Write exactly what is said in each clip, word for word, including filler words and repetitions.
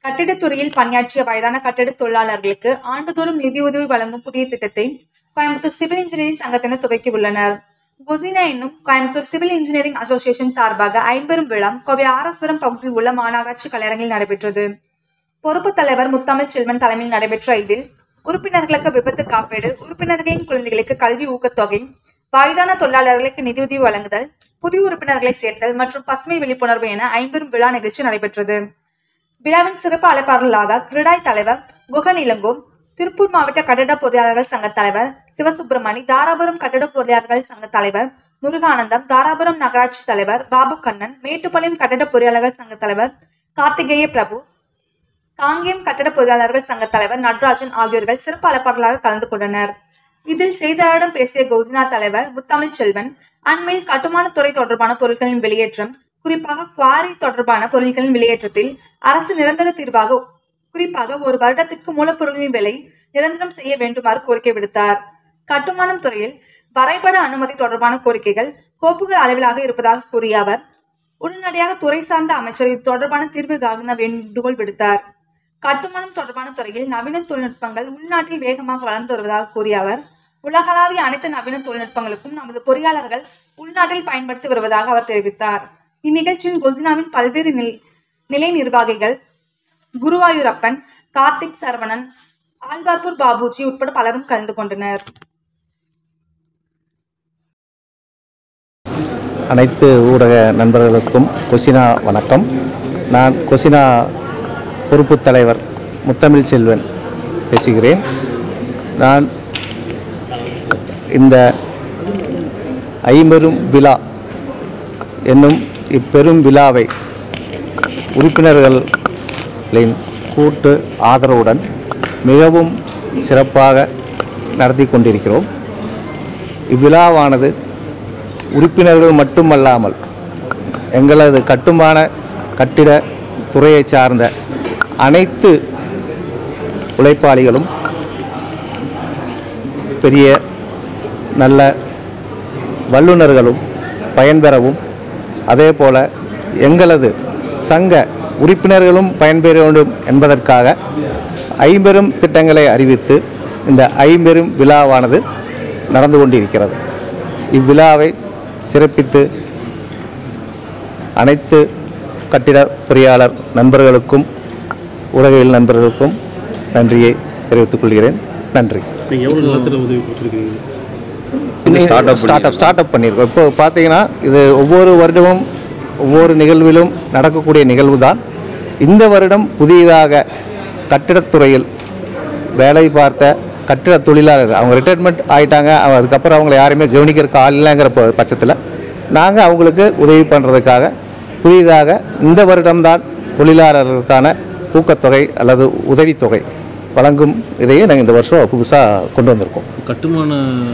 கட்டிடத்துறையில் பணியாற்றிய வயதான கட்டிட தொழிலாளர்களுக்கு ஆண்டுதோறும் நிதியுதவி வழங்கும் புதிய திட்டத்தை கோயம்புத்தூர் சிவில் இன்ஜினியரிங் சங்கத்தினர் துவக்கியுள்ளனர். கொசினா என்னும் கோயம்புத்தூர் சிவில் இன்ஜினியரிங் அசோசியேஷன் சார்பாக ஐம்பெரும் விழா கோவை ஆரஸ்புரம் பகுதியில் உள்ள மாநகராட்சி கலையரங்கில் நடைபெற்றது. பொறுப்பு தலைவர் முத்தமிழ் செல்வன் தலைமையில் நடைபெற்ற இதில் உறுப்பினர்களுக்கு விபத்து காப்பீடு, உறுப்பினர்களின் குழந்தைகளுக்கு கல்வி ஊக்கத்தொகை, வயதான தொழிலாளர்களுக்கு நிதியுதவி வழங்குதல், புதிய உறுப்பினர்களை சேர்த்தல் மற்றும் பசுமை விழிப்புணர்வு என ஐம்பெரும் விழா நிகழ்ச்சி நடைபெற்றது. விழாவின் சிறப்பு அழைப்பாளர்களாக கிருடாய் தலைவர் குகன் இளங்கோ, திருப்பூர் மாவட்ட கட்டட பொறியாளர்கள் சங்க தலைவர் சிவசுப்பிரமணி, தாராபுரம் கட்டட பொறியாளர்கள் சங்க தலைவர் முருகானந்தம், தாராபுரம் நகராட்சி தலைவர் பாபு கண்ணன், மேட்டுப்பாளையம் கட்டட பொறியாளர்கள் சங்க தலைவர் கார்த்திகேய பிரபு, காங்கேயம் கட்டட பொறியாளர்கள் சங்க தலைவர் நடராஜன் ஆகியோர்கள் சிறப்பு அழைப்பாளர்களாக கலந்து கொண்டனர். இதில் செய்தியாளரிடம் பேசிய கொசினா தலைவர் முத்தமிழ் செல்வன், அண்மையில் கட்டுமான துறை தொடர்பான பொருட்களின் வெளியேற்றம், குறிப்பாக குவாரி தொடர்பான பொருட்களின் வெளியேற்றத்தில் அரசு நிரந்தர தீர்வாக குறிப்பாக ஒரு வருடத்திற்கு மூலப்பொருட்களின் விலை நிரந்தரம் செய்ய வேண்டுமாறு கோரிக்கை விடுத்தார். கட்டுமானம் துறையில் வரைபட அனுமதி தொடர்பான கோரிக்கைகள் கோப்புகள் அளவிலாக இருப்பதாக கூறிய அவர், உடனடியாக துறை சார்ந்த அமைச்சர் இது தொடர்பான தீர்வு காண வேண்டுகோள் விடுத்தார். கட்டுமானம் தொடர்பான துறையில் நவீன தொழில்நுட்பங்கள் உள்நாட்டில் வேகமாக வளர்ந்து வருவதாக கூறிய அவர், உலகளாவிய அனைத்து நவீன தொழில்நுட்பங்களுக்கும் நமது பொறியாளர்கள் உள்நாட்டில் பயன்படுத்தி வருவதாக அவர் தெரிவித்தார். இந்நிகழ்ச்சியில் கொசினாவின் பல்வேறு நிலை நிர்வாகிகள் குருவாயூரப்பன், கார்த்திக் சரவணன், ஆழ்வார்பூர் பாபுஜி உட்பட பலரும் கலந்து கொண்டனர். அனைத்து ஊடக நண்பர்களுக்கும் கொசினா வணக்கம். நான் கொசினா பொறுப்பு தலைவர் முத்தமிழ் செல்வன் பேசுகிறேன். நான் இந்த ஐம்பெரும் விழா என்னும் இப்பெரும் விழாவை உறுப்பினர்களின் கூட்டு ஆதரவுடன் மிகவும் சிறப்பாக நடத்தி கொண்டிருக்கிறோம். இவ்விழாவானது உறுப்பினர்கள் மட்டுமல்லாமல் எங்களது கட்டுமான கட்டிட துறையை சார்ந்த அனைத்து உழைப்பாளிகளும் பெரிய நல்ல வல்லுநர்களும் பயன்பெறவும், அதே போல எங்களது சங்க உறுப்பினர்களும் பயன்பெற வேண்டும் என்பதற்காக ஐம்பெரும் திட்டங்களை அறிவித்து இந்த ஐம்பெரும் விழாவானது நடந்து கொண்டிருக்கிறது. இவ்விழாவை சிறப்பித்து அனைத்து கட்டிட பொறியாளர் நண்பர்களுக்கும் ஊடகவியல் நண்பர்களுக்கும் நன்றியை தெரிவித்துக் கொள்கிறேன். நன்றி. ஸ்டார்ட் அப் ஸ்டார்ட் அப் பண்ணியிருக்கோம். இப்போ பார்த்தீங்கன்னா இது ஒவ்வொரு வருடமும் ஒவ்வொரு நிகழ்விலும் நடக்கக்கூடிய நிகழ்வு தான். இந்த வருடம் புதிதாக கட்டிடத்துறையில் வேலை பார்த்த கட்டிட தொழிலாளர் அவங்க ரிட்டையர்மெண்ட் ஆகிட்டாங்க, அதுக்கப்புறம் அவங்களை யாருமே கவனிக்கிறதுக்கு ஆள் இல்லைங்கிற பட்சத்தில் நாங்கள் அவங்களுக்கு உதவி பண்ணுறதுக்காக புதிதாக இந்த வருடம்தான் தொழிலாளர்களுக்கான ஊக்கத்தொகை அல்லது உதவித்தொகை வழங்கும் இதையே நாங்கள் இந்த வருஷம் புதுசாக கொண்டு வந்திருக்கோம். கட்டுமான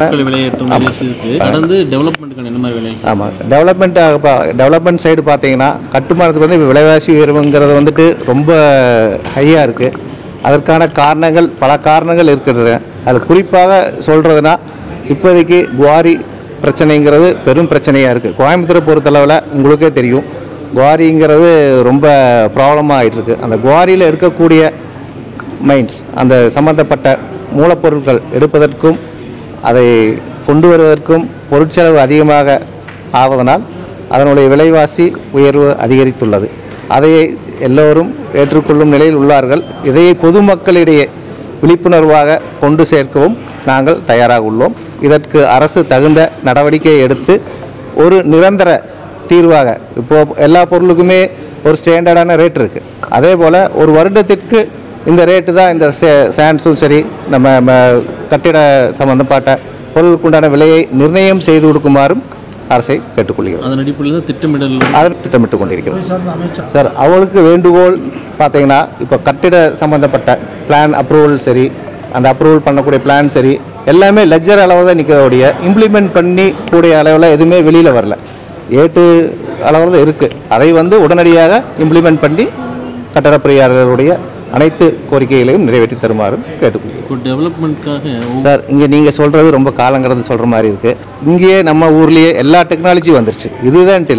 ஆமாம், டெவலப்மெண்ட் டெவலப்மெண்ட் சைடு பார்த்தீங்கன்னா கட்டுமானத்துக்கு வந்து விலைவாசி உயர்வுங்கிறது வந்துட்டு ரொம்ப ஹையாக இருக்குது. அதற்கான காரணங்கள் பல காரணங்கள் இருக்கிறது. அது குறிப்பாக சொல்கிறதுனா இப்போதைக்கு குவாரி பிரச்சனைங்கிறது பெரும் பிரச்சனையாக இருக்குது. கோயம்புத்தூரை பொறுத்தளவில் உங்களுக்கே தெரியும், குவாரிங்கிறது ரொம்ப ப்ராப்ளமாக ஆகிட்டுருக்கு. அந்த குவாரியில் இருக்கக்கூடிய மைன்ஸ் அந்த சம்பந்தப்பட்ட மூலப்பொருட்கள் எடுப்பதற்கும் அதை கொண்டு வருவதற்கும் பொருட்செலவு அதிகமாக ஆவதனால் அதனுடைய விலைவாசி உயர்வு அதிகரித்துள்ளது. அதை எல்லோரும் ஏற்றுக்கொள்ளும் நிலையில் உள்ளார்கள். இதை பொதுமக்களிடையே விழிப்புணர்வாக கொண்டு சேர்க்கவும் நாங்கள் தயாராக உள்ளோம். இதற்கு அரசு தகுந்த நடவடிக்கை எடுத்து ஒரு நிரந்தர தீர்வாக, இப்போது எல்லா பொருளுக்குமே ஒரு ஸ்டாண்டர்டான ரேட் இருக்குது. அதே போல் ஒரு வருடத்திற்கு இந்த ரேட்டு தான் இந்த சே சாண்ட்ஸும் சரி நம்ம கட்டிட சம்பந்தப்பட்ட பொருளுக்குண்டான விலையை நிர்ணயம் செய்து கொடுக்குமாறும் அரசை கேட்டுக்கொள்கிறோம். அதன் அடிப்படையில் தான் திட்டமிடல் அதன் திட்டமிட்டு கொண்டிருக்கிறோம் சார். அவங்களுக்கு வேண்டுகோள் பார்த்தீங்கன்னா, இப்போ கட்டிட சம்மந்தப்பட்ட பிளான் அப்ரூவல் சரி, அந்த அப்ரூவல் பண்ணக்கூடிய பிளான் சரி எல்லாமே லெஜர் அளவில் தான் நிற்கக்கூடிய, இம்ப்ளிமெண்ட் பண்ணி கூடிய அளவில் எதுவுமே வெளியில் வரல, ஏட்டு அளவில் இருக்குது. அதை வந்து உடனடியாக இம்ப்ளிமெண்ட் பண்ணி கட்டட பொறியாளர்களுடைய அனைத்து கோரிக்கைகளையும் நிறைவேற்றி தருமாறும் கேட்டுக்கொள்கிறோம். டெவலப்மெண்ட்காக சார் இங்கே நீங்கள் சொல்கிறது ரொம்ப காலங்கிறது சொல்கிற மாதிரி இருக்குது. இங்கேயே நம்ம ஊர்லேயே எல்லா டெக்னாலஜியும் வந்துருச்சு, இதுதான்ட்டு இல்லை.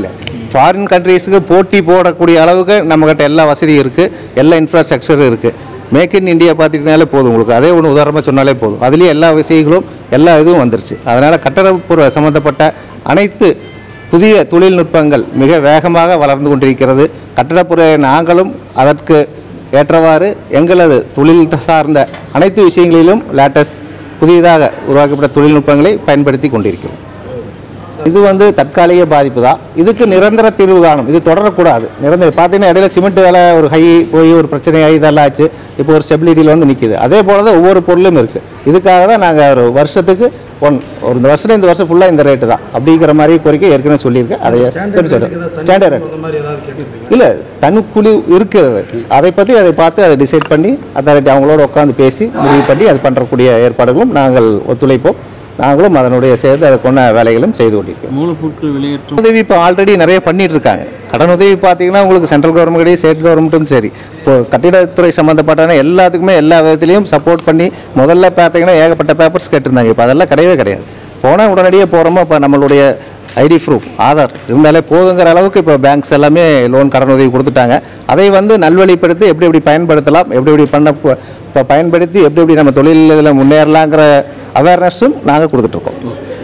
ஃபாரின் கண்ட்ரீஸுக்கு போட்டி போடக்கூடிய அளவுக்கு நம்மக்கிட்ட எல்லா வசதியும் இருக்குது, எல்லா இன்ஃப்ராஸ்ட்ரக்சரும் இருக்குது. மேக் இன் இந்தியா பார்த்துக்கிட்டாலே போதும், உங்களுக்கு அதே ஒன்று உதாரணமாக சொன்னாலே போதும். அதுலேயும் எல்லா விஷயங்களும் எல்லா இதுவும் வந்துருச்சு. அதனால் கட்டடப்புற சம்மந்தப்பட்ட அனைத்து புதிய தொழில்நுட்பங்கள் மிக வேகமாக வளர்ந்து கொண்டிருக்கிறது. கட்டடப்புற நாங்களும் அதற்கு ஏற்றவாறு எங்களது தொழில் சார்ந்த அனைத்து விஷயங்களிலும் லேட்டஸ்ட் புதியதாக உருவாக்கப்பட்ட தொழில்நுட்பங்களை பயன்படுத்தி கொண்டிருக்கிறோம். இது வந்து தற்காலிக பாதிப்பு தான், இதுக்கு நிரந்தர தீர்வு காணும். இது தொடரக்கூடாது. நிரந்தர பார்த்தீங்கன்னா இடையில சிமெண்ட் வேலை ஒரு ஹை போய் ஒரு பிரச்சனையாகி இதெல்லாம் ஆச்சு. இப்போ ஒரு ஸ்டெபிலிட்டியில் வந்து நிற்கிது. அதே போல் தான் ஒவ்வொரு பொருளும் இருக்குது. இதுக்காக தான் நாங்கள் ஒரு வருஷத்துக்கு ஒன் ஒரு இந்த வருஷம் இந்த வருஷம் ஃபுல்லாக இந்த ரேட்டு தான் அப்படிங்கிற மாதிரி கோரிக்கை ஏற்கனவே சொல்லியிருக்கேன். அதை சொல்கிறேன் ஸ்டாண்டர்ட் இல்லை, தனுக்குழு இருக்கிறது. அதை பற்றி அதை பார்த்து அதை டிசைட் பண்ணி அத்தாரிட்டி அவங்களோட உட்காந்து பேசி முடிவு பண்ணி அது பண்ணுறக்கூடிய ஏற்பாடுகளும் நாங்கள் ஒத்துழைப்போம். நாங்களும் அதனுடைய சேர்ந்து அதை கொண்ட வேலைகளும் செய்து கொண்டிருக்கோம். மூலப்பொருட்கள் வெளியேற்றம் உதவி இப்போ ஆல்ரெடி நிறைய பண்ணிட்டு இருக்காங்க. கடன் உதவி பார்த்தீங்கன்னா உங்களுக்கு சென்ட்ரல் கவர்மெண்ட் ஸ்டேட் கவர்மெண்ட்டும் சரி, இப்போ கட்டிடத்துறை சம்மந்தப்பட்ட எல்லாத்துக்குமே எல்லா விதத்துலையும் சப்போர்ட் பண்ணி முதல்ல பார்த்தீங்கன்னா ஏகப்பட்ட பேப்பர்ஸ் கேட்டிருந்தாங்க. இப்போ அதெல்லாம் கிடையவே கிடையாது. போனால் உடனடியே போகிறோமோ இப்போ நம்மளுடைய ஐடி ப்ரூஃப் ஆதார் இருந்தாலே போதுங்கிற அளவுக்கு இப்போ பேங்க்ஸ் எல்லாமே லோன் கடன் உதவி கொடுத்துட்டாங்க. அதை வந்து நல்வழிப்படுத்தி எப்படி எப்படி பயன்படுத்தலாம், எப்படி எப்படி பண்ண இப்போ பயன்படுத்தி எப்படி எப்படி நம்ம தொழில் இதில் முன்னேறலாங்கிற அவேர்னஸும் நாங்கள் கொடுத்துட்ருக்கோம்.